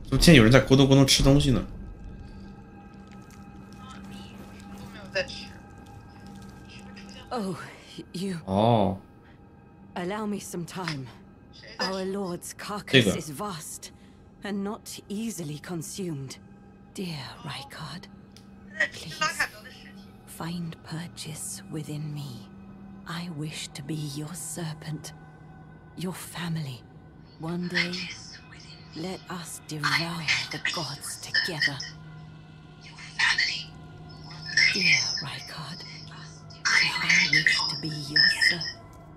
怎么现在有人在咕咚咕咚吃东西呢？ Oh, you. 哦， Allow me some time. Our lord's 这 carcass 个 is vast and not easily consumed. Dear Rykard, please find purchase within me. I wish to be your serpent, your family. One day, let us devour the gods together. Dear Rykard, I wish to be your servant.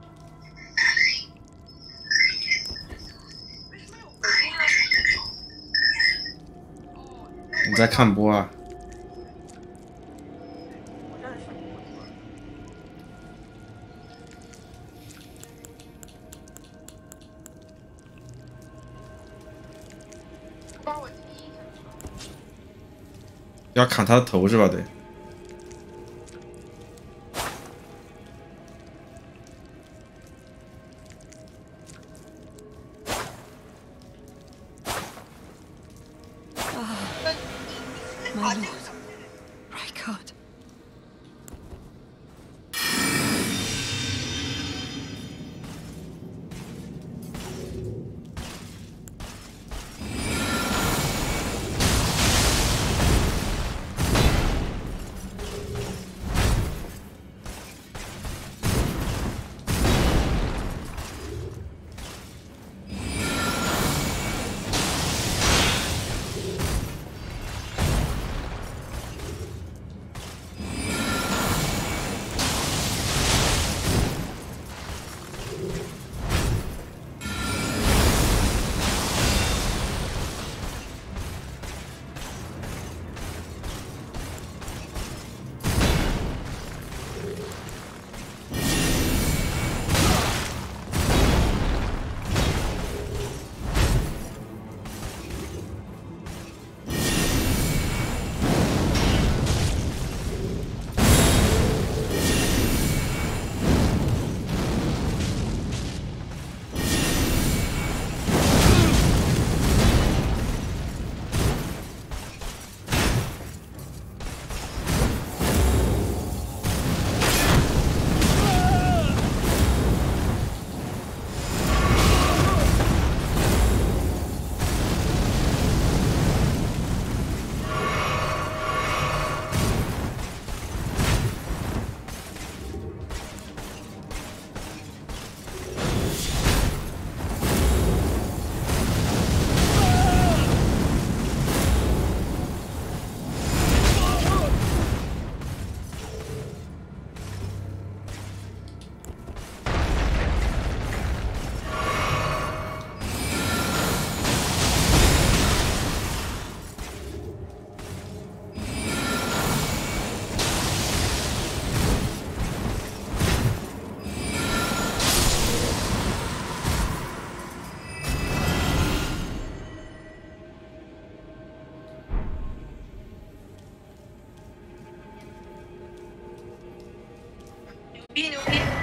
你在看播啊？要砍他的头是吧？对。 My lord, Rykard. Be